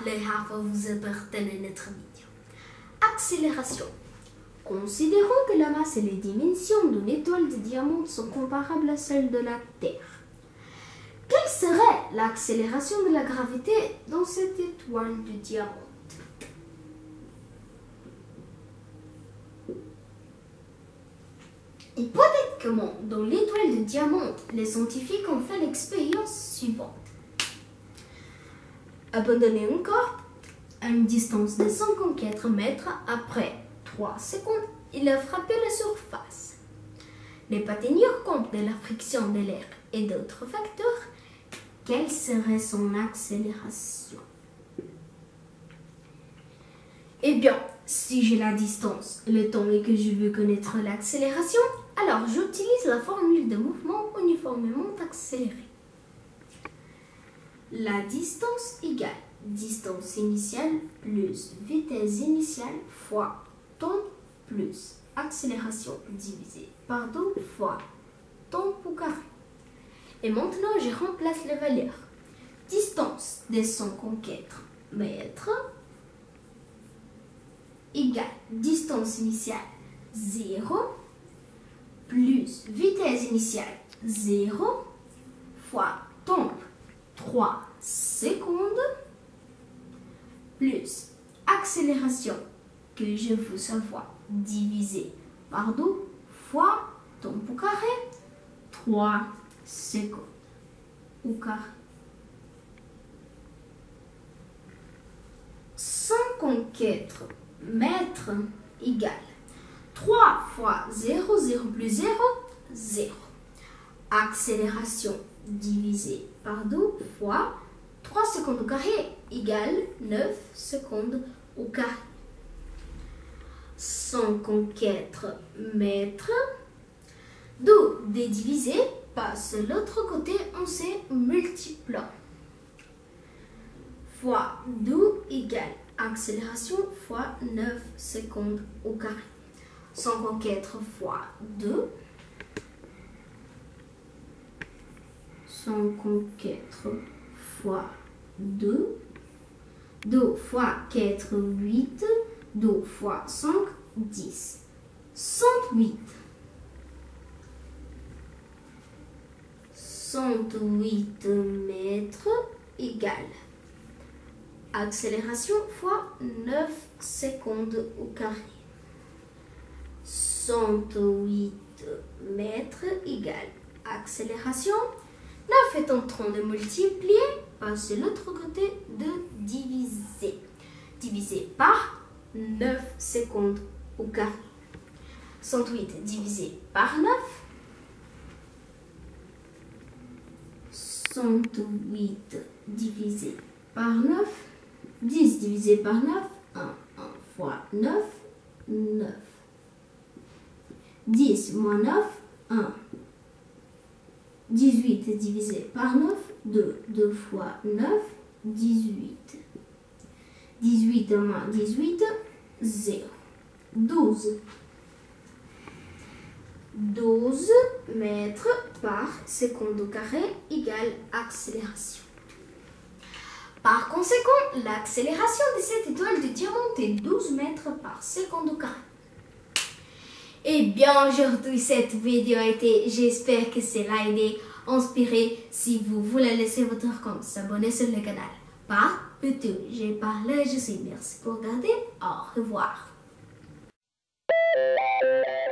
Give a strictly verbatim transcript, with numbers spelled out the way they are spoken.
les half vous appartiennent à notre vidéo. Accélération. Considérons que la masse et les dimensions d'une étoile de diamant sont comparables à celles de la Terre. Quelle serait l'accélération de la gravité dans cette étoile de diamant? Hypothétiquement, dans l'étoile de diamant, les scientifiques ont fait l'expérience suivante. Abandonner un corps à une distance de cinquante-quatre mètres après trois secondes, il a frappé la surface. Ne pas tenir compte de la friction de l'air et d'autres facteurs, quelle serait son accélération? Eh bien, si j'ai la distance, le temps et que je veux connaître l'accélération, alors j'utilise la formule de mouvement uniformément accéléré. La distance égale distance initiale plus vitesse initiale fois temps plus accélération divisé par deux fois temps au carré. Et maintenant, je remplace les valeurs. Distance de cinquante-quatre mètres égale distance initiale zéro plus vitesse initiale zéro fois temps trois secondes plus accélération que je veux savoir divisé par deux fois temps au carré trois secondes au carré. cinquante-quatre mètres égale trois fois zéro, zéro plus zéro, zéro. Accélération divisé par deux fois trois secondes au carré égale neuf secondes au carré. cinquante-quatre mètres. deux divisé passe de l'autre côté en se multipliant. Fois deux égale accélération fois neuf secondes au carré. cinquante-quatre fois deux. cinquante-quatre fois deux. deux fois quatre, huit. deux fois cinq, dix. cent huit. cent huit mètres égale accélération fois neuf secondes au carré. cent huit mètres égale accélération. neuf est en train de multiplier, passe de l'autre côté de diviser. Divisé par neuf secondes au carré. cent huit divisé par neuf. cent huit divisé par neuf. dix divisé par neuf. un, un fois neuf, neuf. dix moins neuf, un. dix-huit divisé par neuf, deux. deux fois neuf, dix-huit. dix-huit moins dix-huit, zéro. douze. douze mètres par seconde au carré égale accélération. Par conséquent, l'accélération de cette étoile de diamant est douze mètres par seconde au carré. Et bien, aujourd'hui, cette vidéo a été, j'espère que cela a été inspiré. Si vous voulez laisser votre compte, s'abonner sur le canal. Par plutôt, j'ai parlé, je suis. Merci pour regarder. Au revoir.